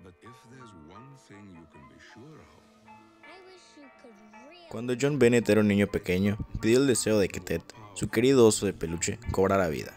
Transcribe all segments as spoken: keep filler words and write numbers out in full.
Cuando John Bennett era un niño pequeño, pidió el deseo de que Ted, su querido oso de peluche, cobrara vida.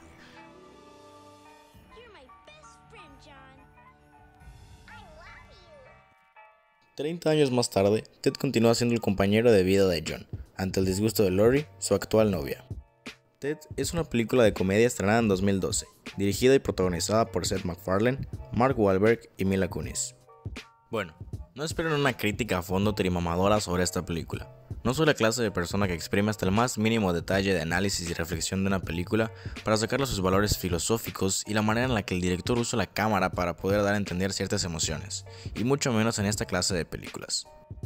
Treinta años más tarde, Ted continúa siendo el compañero de vida de John, ante el disgusto de Lori, su actual novia. Ted es una película de comedia estrenada en dos mil doce, dirigida y protagonizada por Seth MacFarlane, Mark Wahlberg y Mila Kunis. Bueno, no esperen una crítica a fondo trimamadora sobre esta película. No soy la clase de persona que exprime hasta el más mínimo detalle de análisis y reflexión de una película para sacarle sus valores filosóficos y la manera en la que el director usa la cámara para poder dar a entender ciertas emociones, y mucho menos en esta clase de películas.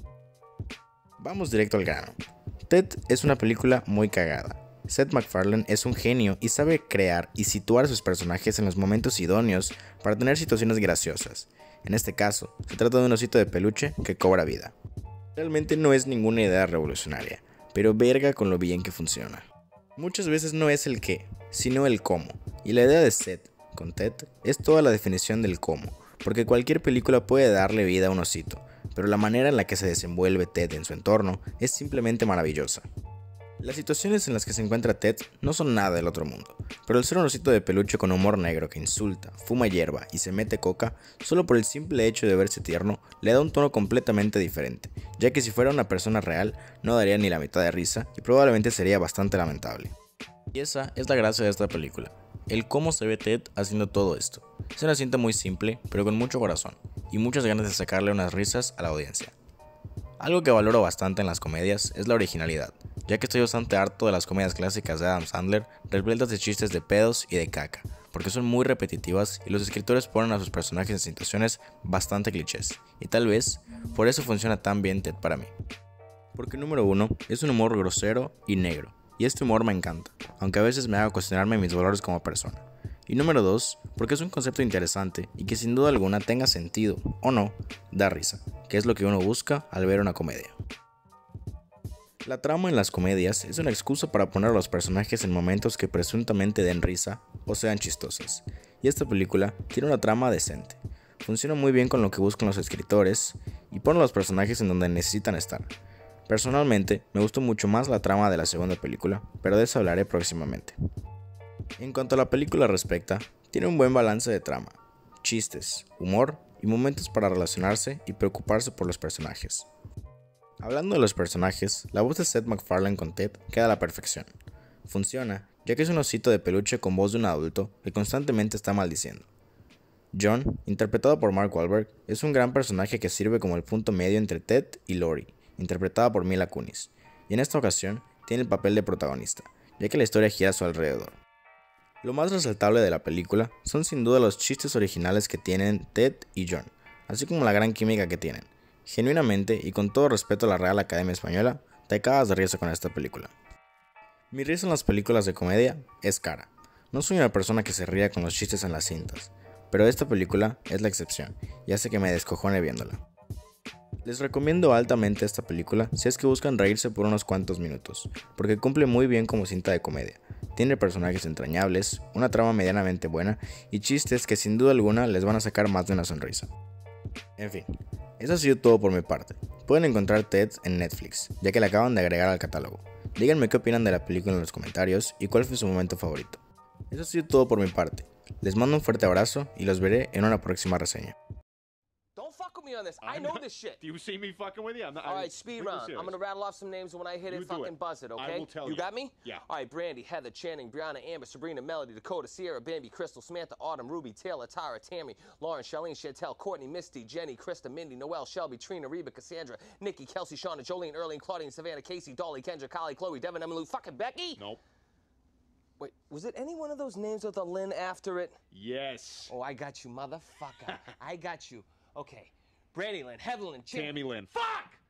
Vamos directo al grano. Ted es una película muy cagada. Seth MacFarlane es un genio y sabe crear y situar a sus personajes en los momentos idóneos para tener situaciones graciosas. En este caso, se trata de un osito de peluche que cobra vida. Realmente no es ninguna idea revolucionaria, pero verga con lo bien que funciona. Muchas veces no es el qué, sino el cómo, y la idea de Seth con Ted es toda la definición del cómo, porque cualquier película puede darle vida a un osito, pero la manera en la que se desenvuelve Ted en su entorno es simplemente maravillosa. Las situaciones en las que se encuentra Ted no son nada del otro mundo, pero el ser un osito de peluche con humor negro que insulta, fuma hierba y se mete coca, solo por el simple hecho de verse tierno, le da un tono completamente diferente, ya que si fuera una persona real, no daría ni la mitad de risa y probablemente sería bastante lamentable. Y esa es la gracia de esta película, el cómo se ve Ted haciendo todo esto. Es una cinta muy simple, pero con mucho corazón, y muchas ganas de sacarle unas risas a la audiencia. Algo que valoro bastante en las comedias es la originalidad, ya que estoy bastante harto de las comedias clásicas de Adam Sandler, repletas de chistes de pedos y de caca, porque son muy repetitivas y los escritores ponen a sus personajes en situaciones bastante clichés, y tal vez por eso funciona tan bien Ted para mí. Porque número uno, es un humor grosero y negro, y este humor me encanta, aunque a veces me haga cuestionarme mis valores como persona. Y número dos, porque es un concepto interesante y que sin duda alguna tenga sentido, o no, da risa, que es lo que uno busca al ver una comedia. La trama en las comedias es una excusa para poner a los personajes en momentos que presuntamente den risa o sean chistosas, y esta película tiene una trama decente, funciona muy bien con lo que buscan los escritores y pone a los personajes en donde necesitan estar. Personalmente, me gustó mucho más la trama de la segunda película, pero de eso hablaré próximamente. En cuanto a la película respecta, tiene un buen balance de trama, chistes, humor y momentos para relacionarse y preocuparse por los personajes. Hablando de los personajes, la voz de Seth MacFarlane con Ted queda a la perfección. Funciona, ya que es un osito de peluche con voz de un adulto que constantemente está maldiciendo. John, interpretado por Mark Wahlberg, es un gran personaje que sirve como el punto medio entre Ted y Lori, interpretada por Mila Kunis, y en esta ocasión tiene el papel de protagonista, ya que la historia gira a su alrededor. Lo más resaltable de la película son sin duda los chistes originales que tienen Ted y John, así como la gran química que tienen. Genuinamente y con todo respeto a la Real Academia Española, te acabas de risa con esta película. Mi risa en las películas de comedia es cara. No soy una persona que se ría con los chistes en las cintas, pero esta película es la excepción y hace que me descojone viéndola. Les recomiendo altamente esta película si es que buscan reírse por unos cuantos minutos, porque cumple muy bien como cinta de comedia. Tiene personajes entrañables, una trama medianamente buena y chistes que sin duda alguna les van a sacar más de una sonrisa. En fin, eso ha sido todo por mi parte. Pueden encontrar Ted en Netflix, ya que la acaban de agregar al catálogo. Díganme qué opinan de la película en los comentarios y cuál fue su momento favorito. Eso ha sido todo por mi parte. Les mando un fuerte abrazo y los veré en una próxima reseña. Fuck with me on this. I know this shit. Do you see me fucking with you? I'm not, All right, speed round. I'm gonna rattle off some names, and when I hit it, You do fucking it. buzz it, okay? I will tell you you. got me? Yeah. All right, Brandy, Heather, Channing, Brianna, Amber, Sabrina, Melody, Dakota, Sierra, Bambi, Crystal, Samantha, Autumn, Ruby, Taylor, Tara, Tammy, Lauren, Charlene, Chantel, Courtney, Misty, Jenny, Krista, Mindy, Noelle, Shelby, Trina, Reba, Cassandra, Nikki, Kelsey, Shauna, Jolene, Erling, Claudine, Savannah, Casey, Dolly, Kendra, Kylie, Chloe, Devin, Emily, fucking Becky? Nope. Wait, was it any one of those names with a Lynn after it? Yes. Oh, I got you, motherfucker. I got you. Okay. Brandy Lynn, Heather Lynn, Chan- Tammy Lynn. Fuck!